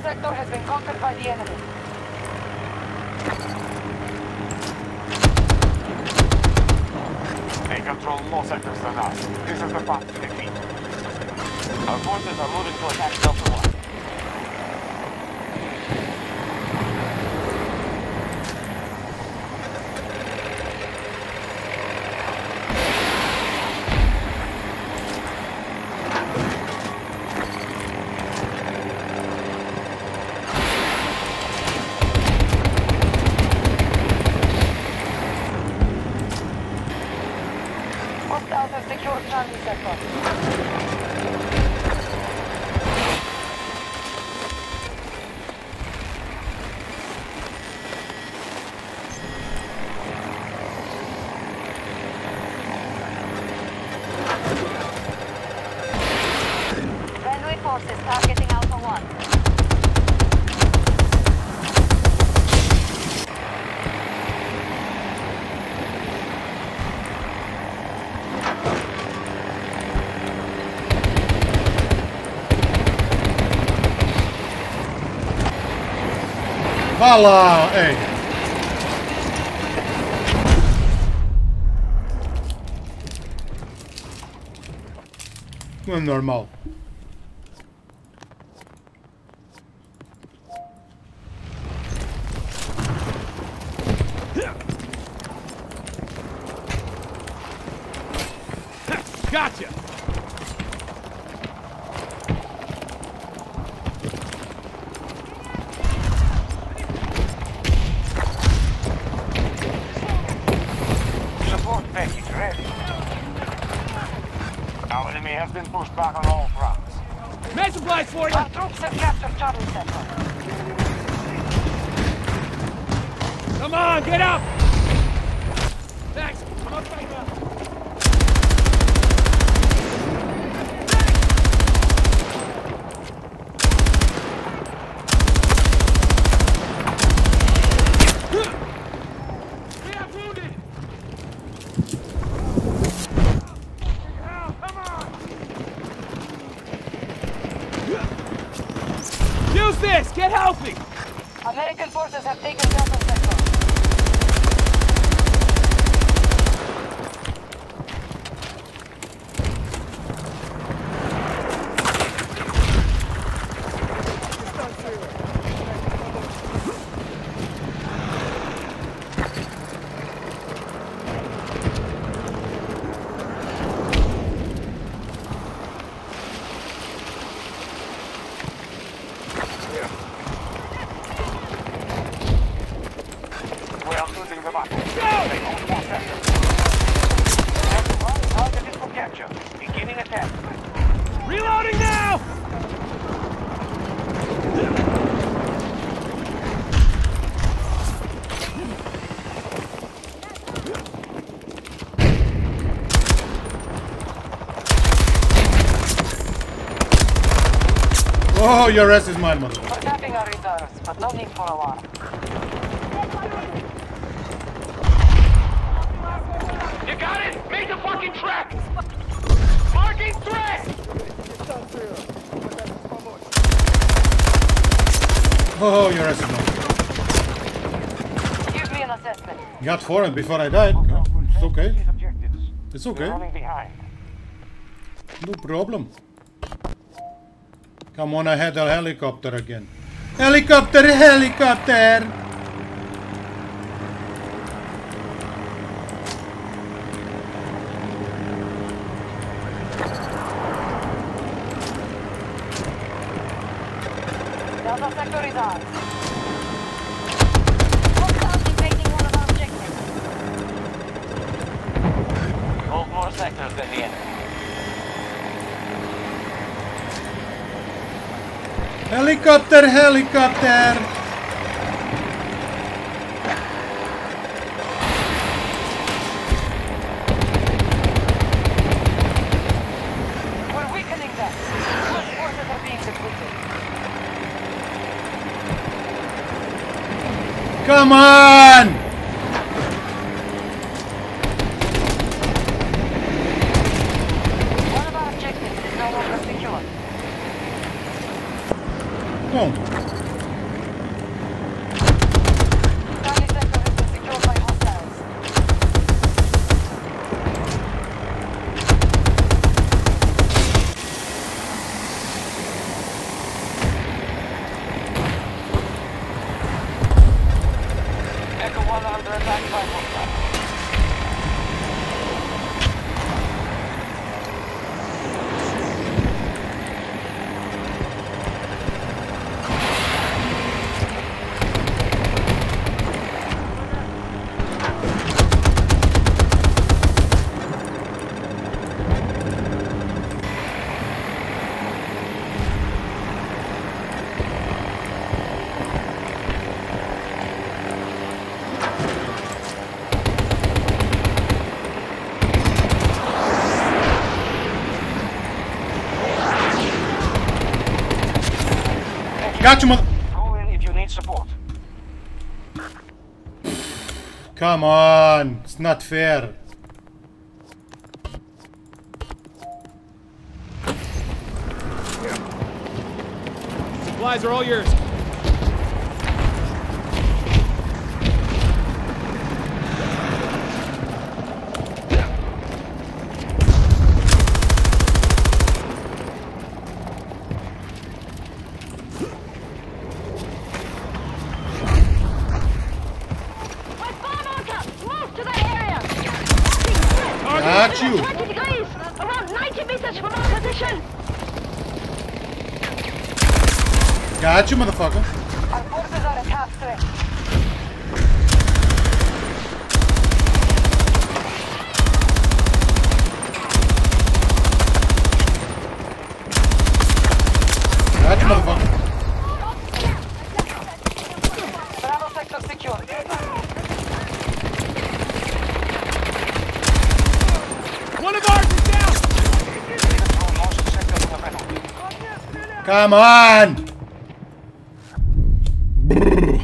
sector has been conquered by the enemy. They control more sectors than us. This is the path to defeat. Our forces are moving to attack Delta 1. Hostiles have secured Charlie sector. Friendly forces targeting Alpha 1. Bala! Ey! Gewoon normaal. Gotcha! Support package ready. Our enemy has been pushed back on all fronts. Med supplies for you! Our troops have captured Charlie sector. Come on, get up! Thanks, I'm up right now. We have wounded! Come on! Use this! Get healthy! American forces have taken Delta sector. We are losing the battle. Go! They hold more sectors. Delta 1 targeted for capture. Beginning attack. Reloading now! Oh, your ass is mine, mother. We're tapping our reserves, but no need for alarm. You got it? Make the fucking track! Marking threat! Oh, your ass is mine. Give me an assessment. Got for it before I died. No, it's okay. These objectives. It's We're okay. running behind. No problem. Come on, I had a helicopter again. Helicopter, helicopter! Delta sector is ours. Hostiles invading one of our objectives. We hold more sectors than the enemy. Helicopter, helicopter! We're weakening them. Push forces are being depleted. Come on! One of our objectives is no longer secure. Come. one under attack by hostiles. Got you, mother. Go in if you need support. Come on, it's not fair. Supplies are all yours. Got you. 20 degrees! Around 90 meters from our position! Got you, motherfucker. Our forces are at half strength. Got you, motherfucker. Bravo sector secure. One of ours is down! Control most sectors of the battle. Come on. Brrr.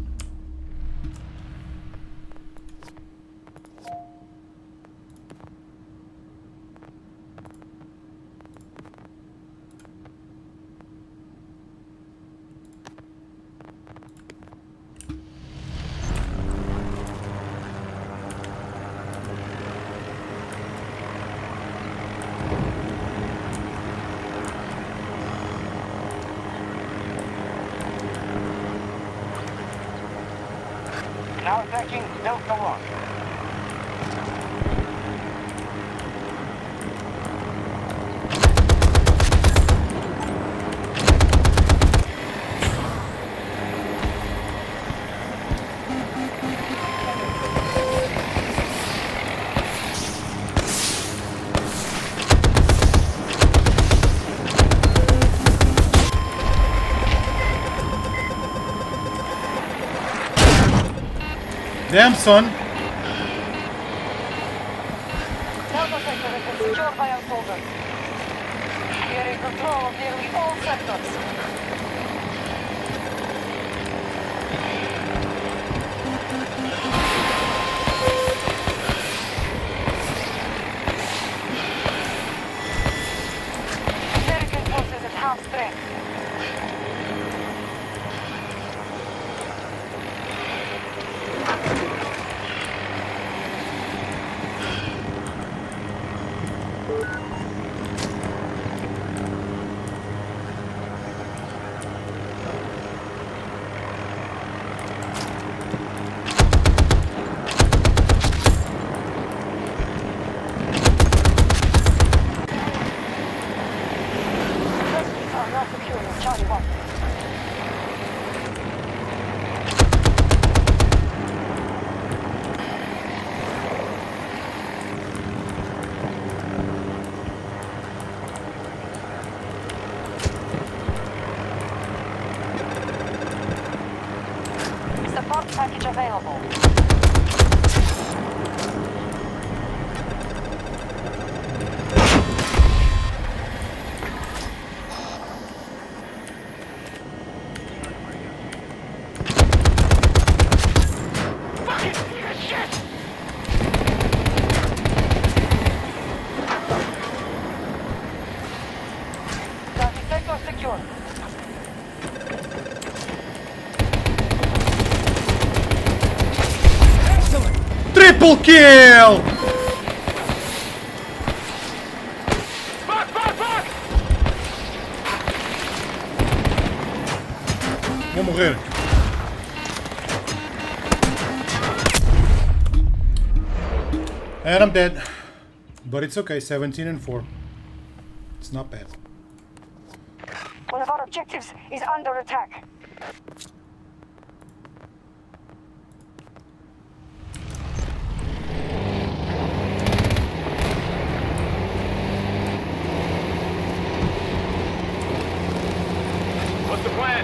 Now attacking Delta 1. Damn, son. Delta sector has been secured by our soldiers. We are in control of nearly all sectors. American forces at half strength. Are now securing Charlie 1. Support package available. Darby sector secure. Triple kill. Vou morrer. And I'm dead. But it's okay, 17 and 4. It's not bad. One of our objectives is under attack. What's the plan?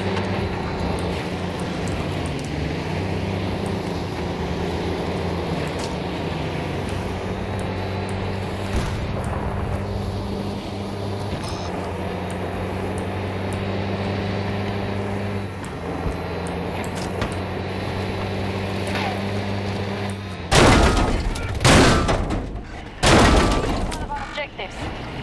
One of our objectives.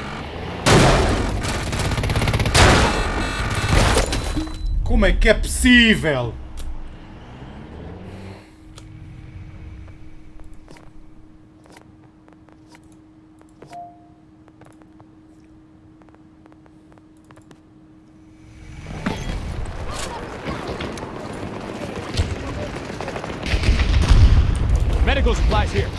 Come che è possível? Medical supplies here.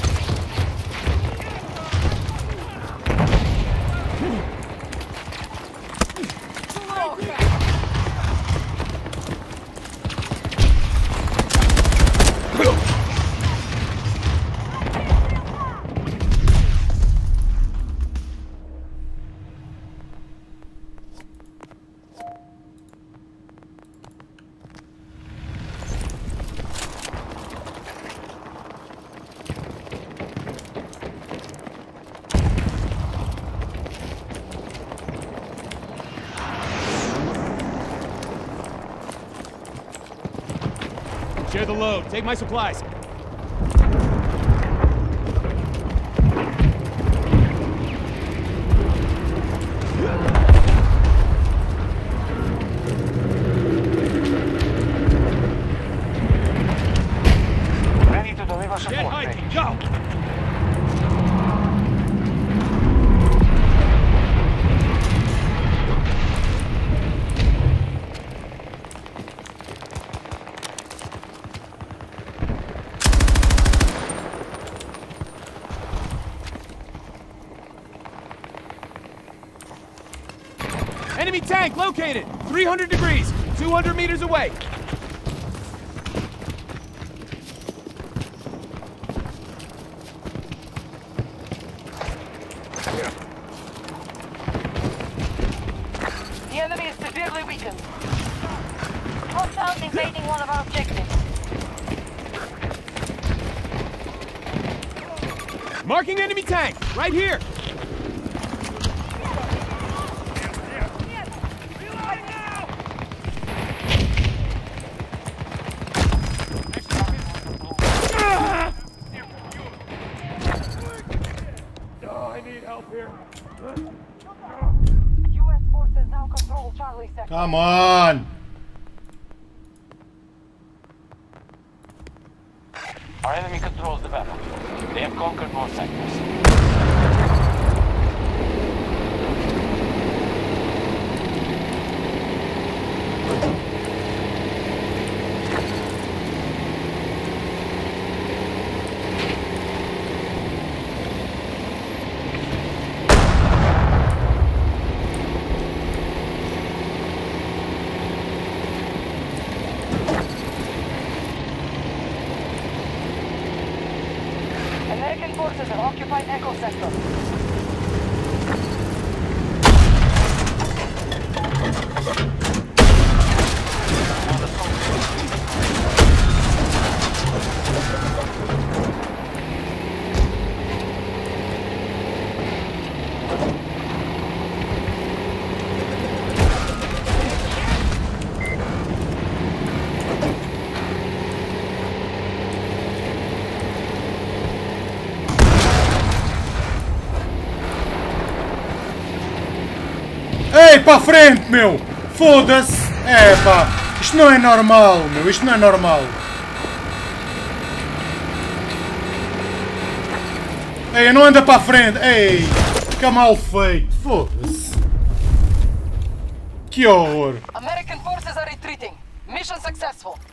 Share the load. Take my supplies. Ready to deliver Get support. hiking. Go! Enemy tank located! 300 degrees! 200 meters away! The enemy is severely weakened. Hostiles invading one of our objectives. Marking enemy tank! Right here! I need help here. U.S. forces now control Charlie sector. Come on! Our enemy controls the battle. They have conquered more sectors. American forces have occupied Echo sector. Ei, para a frente, meu! Foda-se! É pá! Isto não é normal, meu! Isto não é normal! Ei, não anda para a frente! Ei! Que mal feito! Foda-se! Que horror! American forces are retreating. Mission successful.